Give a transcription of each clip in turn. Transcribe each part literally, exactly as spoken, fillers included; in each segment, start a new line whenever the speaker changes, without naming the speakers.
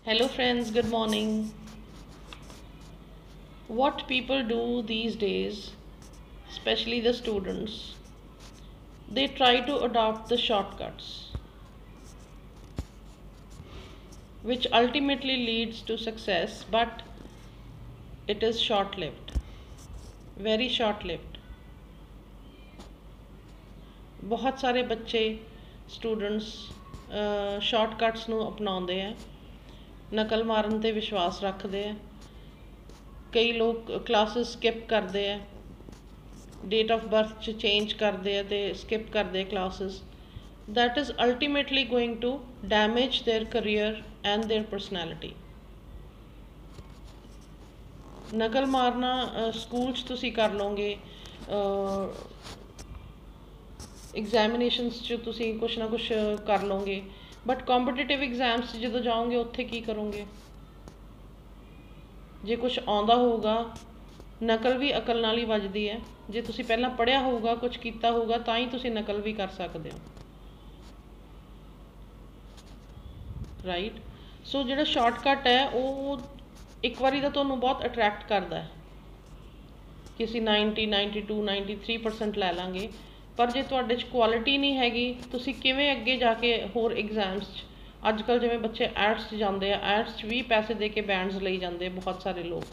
Hello, friends, good morning. What people do these days, especially the students, they try to adopt the shortcuts, which ultimately leads to success, but it is short lived, very short lived. बहुत सारे बच्चे students shortcuts ਨੂੰ ਅਪਣਾਉਂਦੇ ਆ ਨਕਲ ਮਾਰਨ ਤੇ ਵਿਸ਼ਵਾਸ ਰੱਖਦੇ ਆ ਕਈ ਲੋਕ ਕਲਾਸਿਸ ਸਕਿਪ ਕਰਦੇ ਆ डेट ऑफ बर्थ च चेंज करते हैं तो स्किप करते classes that is ultimately going to damage their career and their personality नकल मारना स्कूल च तुसी कर लोगे एग्जामिनेशनस च तुसी कुछ ना कुछ कर लोगे बट कॉम्पीटिटिव एग्जाम्स जो जाओगे उत्थे की करोगे जे कुछ आउंदा होगा नकल भी अकल नाल ही वजदी है जे तुसी पहला पढ़िया होगा कुछ किया होगा तो ही तुसी नकल भी कर सकते हो राइट सो जो शॉर्टकट है वो एक बारी तो तुहानूं बहुत अट्रैक्ट करता है कि असीं ninety ninety two ninety three percent लै लांगे पर जे तुहाडे च क्वालिटी नहीं हैगी तुसी किवें अगे जाके होर एग्जाम्स अजकल जिवें बच्चे एड्स जाते हैं एड्स भी पैसे दे के बैंड्स लई जाते बहुत सारे लोग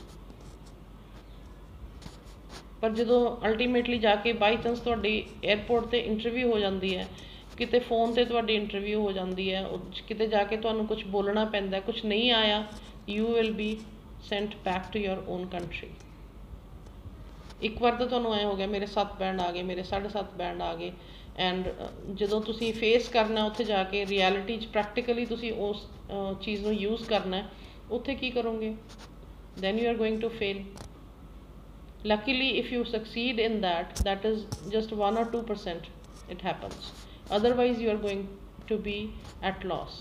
पर जो अल्टीमेटली जाके बाई चांस तुहाडी एयरपोर्ट ते इंटरव्यू हो जाती है किते फोन ते तुहाडी इंटरव्यू हो जाती है किते जाके तुहानूं कुछ बोलना पैंदा कुछ नहीं आया you will be sent back to your own country एक बार तो तुहानूं ऐ हो गया मेरे सत्त बैंड आ गए मेरे साढ़े सत्त बैंड आ गए एंड जो तुसी फेस करना उत्थे जाके रियलिटी च प्रैक्टिकली तुसी उस चीज़ नूं यूज़ करना उत्थे की करोगे then you are going to fail luckily if you succeed in that that is just one or two percent it happens otherwise you are going to be at loss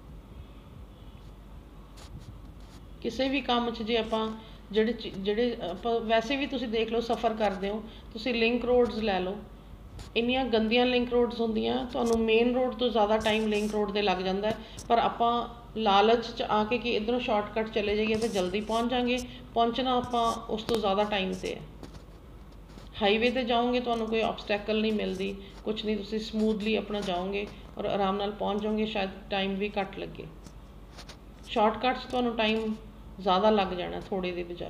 किसी भी काम च जे आपां ਜਿਹੜੇ ਜਿਹੜੇ ਆਪਾਂ ਵੈਸੇ ਵੀ ਤੁਸੀਂ ਦੇਖ ਲਓ ਸਫ਼ਰ ਕਰਦੇ ਹੋ ਤੁਸੀਂ ਲਿੰਕ ਰੋਡਸ ਲੈ ਲਓ ਇੰਨੀਆਂ ਗੰਦੀਆਂ ਲਿੰਕ ਰੋਡਸ ਹੁੰਦੀਆਂ ਤੁਹਾਨੂੰ ਮੇਨ ਰੋਡ ਤੋਂ ਜ਼ਿਆਦਾ ਟਾਈਮ ਲਿੰਕ ਰੋਡ ਤੇ ਲੱਗ ਜਾਂਦਾ ਪਰ ਆਪਾਂ ਲਾਲਚ ਚ ਆ ਕੇ ਕਿ ਇਧਰੋਂ ਸ਼ਾਰਟਕਟ ਚਲੇ ਜਾਈਏ ਤੇ ਜਲਦੀ ਪਹੁੰਚ ਜਾਾਂਗੇ ਪਹੁੰਚਣਾ ਆਪਾਂ ਉਸ ਤੋਂ ਜ਼ਿਆਦਾ ਟਾਈਮ ਤੇ ਹੈ ਹਾਈਵੇ ਤੇ ਜਾਓਗੇ ਤੁਹਾਨੂੰ ਕੋਈ ਆਬਸਟੈਕਲ ਨਹੀਂ ਮਿਲਦੀ ਕੁਝ ਨਹੀਂ ਤੁਸੀਂ ਸਮੂਥਲੀ ਆਪਣਾ ਜਾਓਗੇ ਔਰ ਆਰਾਮ ਨਾਲ ਪਹੁੰਚ ਜਾਓਗੇ ਸ਼ਾਇਦ ਟਾਈਮ ਵੀ ਘੱਟ ਲੱਗੇ ਸ਼ਾਰਟਕਟਸ ਤੁਹਾਨੂੰ ਟਾਈਮ ज़्यादा लग जाना थोड़े के बजाय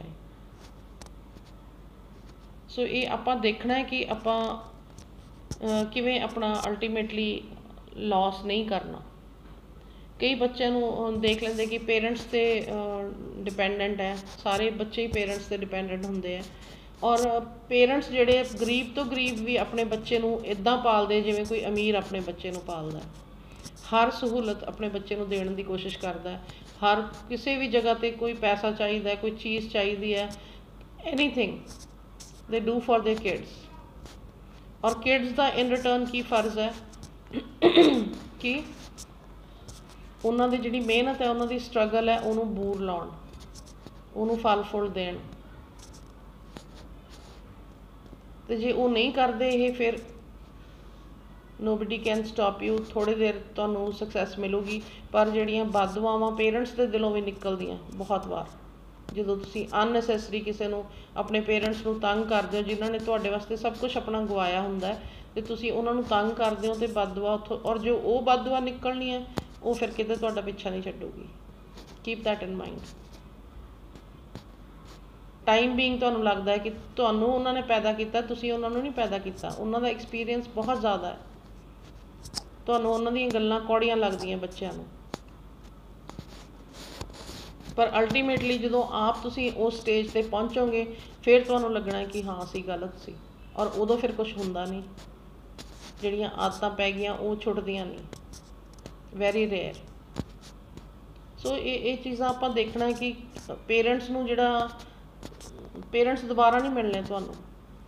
सो ये आप देखना है कि आप किवें अपना अल्टीमेटली लॉस नहीं करना कई बच्चों देख लेंगे कि पेरेंट्स से डिपेंडेंट है सारे बच्चे ही पेरेंट्स से डिपेंडेंट होंगे हैं और पेरेंट्स जोड़े गरीब तो गरीब भी अपने बच्चे नूं इदां पालदे जिवें कोई अमीर अपने बच्चे नूं पालदा हर सहूलत अपने बच्चे नूं देण दी कोशिश करता है हर किसी भी जगह पे कोई पैसा चाहिए कोई चीज़ चाहिए है anything they do for their kids और किड्स का इन रिटर्न की फर्ज है कि उन्होंने जिहड़ी मेहनत है उन्होंने स्ट्रगल है उन्होंने बूर लाउण उन्होंने फल फुल देण ते जे वो नहीं करते ये फिर नोबडी कैन स्टॉप यू थोड़ी देर तुहानूं सक्सैस मिलूगी पर जिहड़ियां बददुआवां पेरेंट्स के दिलों भी निकलदियां बहुत बार जो तुसीं अननैसैसरी किसी नूं अपने पेरेंट्स नूं तंग करदे हो जिन्हां ने तुहाडे वास्ते सब कुछ अपना गवाया हुंदा है ते तुसीं उन्हां नूं तंग करदे हो ते बददुआ उत्थों और जो वो बददुआ निकलनी है वो फिर किते तुहाडा पिछा नहीं छड्डूगी keep that in mind time being तुहानूं लगदा है कि तुहानूं उन्हां ने पैदा कीता तुसीं उन्हां नूं नहीं पैदा कीता उन्हां दा एक्सपीरियंस बहुत ज़्यादा है तुहानूं उन्हां दीयां गल्लां कौड़ियां लगदियां बच्चों नूं पर अल्टीमेटली जो आप तुसीं उस स्टेज ते पहुँचोगे फिर तुहानूं लगना है कि हाँ असीं गलत सी और उदों फिर कुछ हुंदा नहीं जिहड़ियां आदतां पै गईयां वो छुटदियां नहीं वैरी रेयर सो ये ये चीज़ां आपां देखना है कि पेरेंट्स नूं जिहड़ा पेरेंट्स दोबारा नहीं मिलने तुहानूं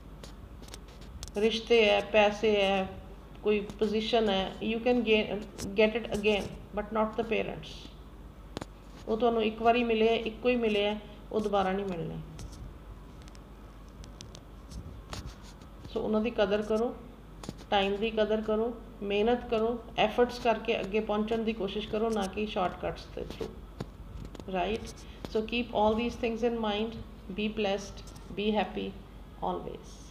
रिश्ते है पैसे है कोई पोजीशन है you can get it again but not the parents वो तुहानूं एक बारी मिले इक्को ही मिले है वो दोबारा नहीं मिलने सो उन्हां दी कदर करो टाइम की कदर करो मेहनत करो एफर्ट्स करके अगे पहुँचने की कोशिश करो ना कि शॉर्टकट्स के through right? So keep all these things in mind. Be blessed, be happy always.